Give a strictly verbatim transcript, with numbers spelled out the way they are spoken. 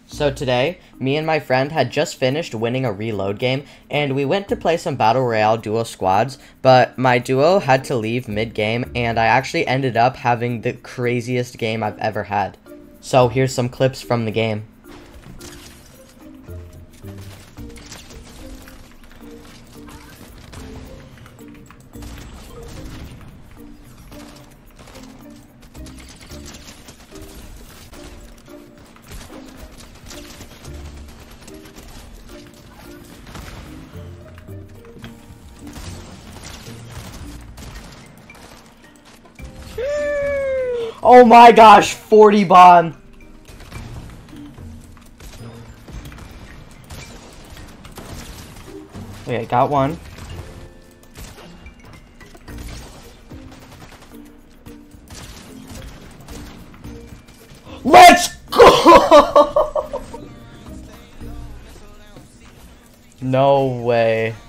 So today, me and my friend had just finished winning a reload game, and we went to play some Battle Royale duo squads, but my duo had to leave mid-game, and I actually ended up having the craziest game I've ever had. So here's some clips from the game. Oh my gosh, forty bomb. Okay, got one. Let's go! No way.